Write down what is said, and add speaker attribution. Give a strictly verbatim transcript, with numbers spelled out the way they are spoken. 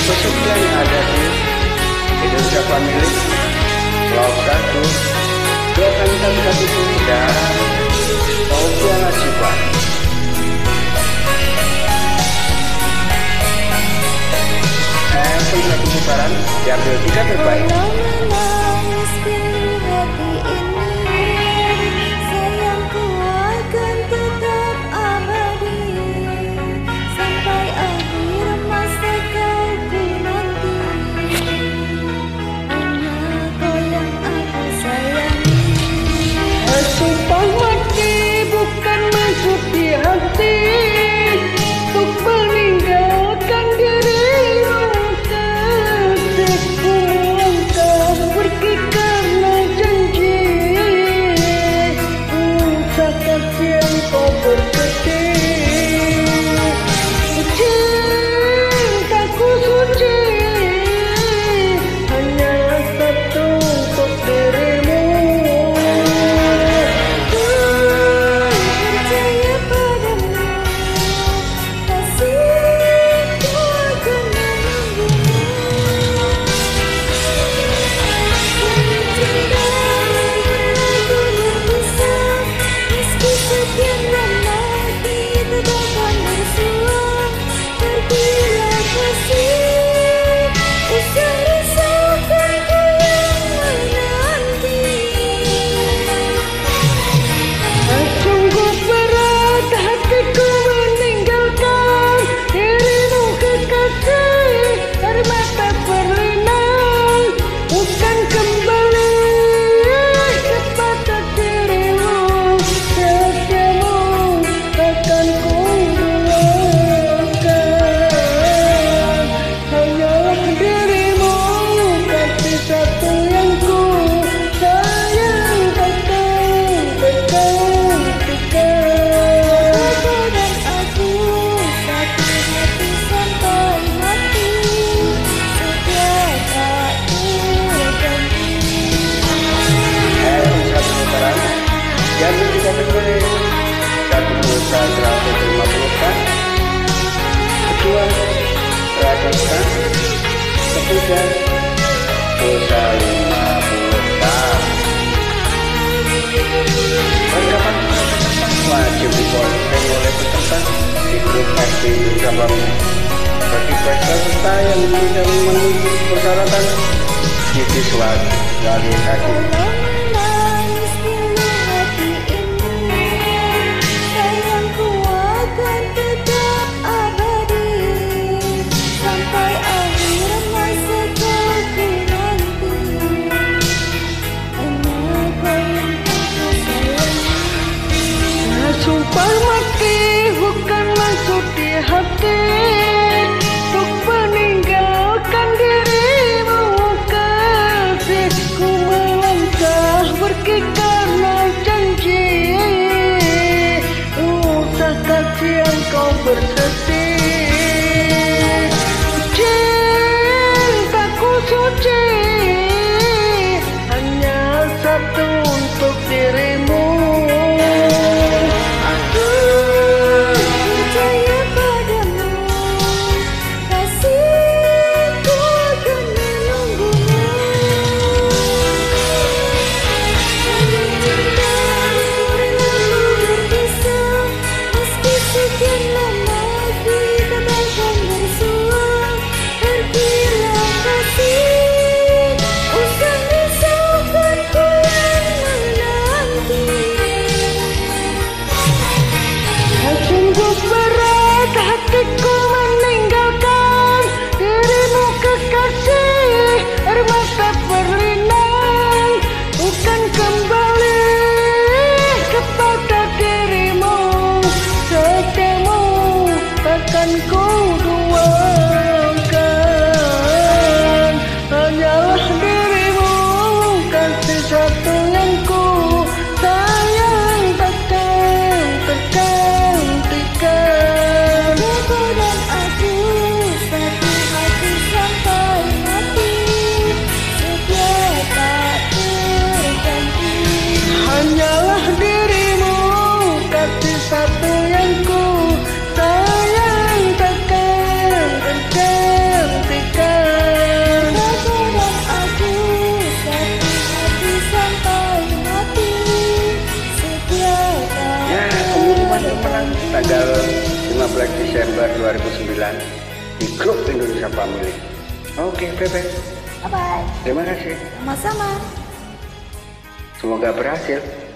Speaker 1: Pesugihan ada di Indonesia Family Blog satu doakan satu bunda Taufia Lajiban. Eh, satu putaran diambil tiga terbaik. seratus lima puluh kan, kedua seratus kan, ketiga dosa lima puluh kan. Persiapan wajib dikonten oleh peserta di grup F B Indonesia Family. Bagi peserta yang tidak memenuhi persyaratan didiskualifikasi.
Speaker 2: Sumpah mati bukan maksud di hati untuk meninggalkan dirimu kasihku melangkah.
Speaker 1: menang tanggal lima belas Desember dua ribu sembilan di Grup Indonesia Family. Oke, Bebe.
Speaker 3: Bye-bye.
Speaker 1: Terima kasih.
Speaker 3: Sama-sama.
Speaker 1: Semoga berhasil.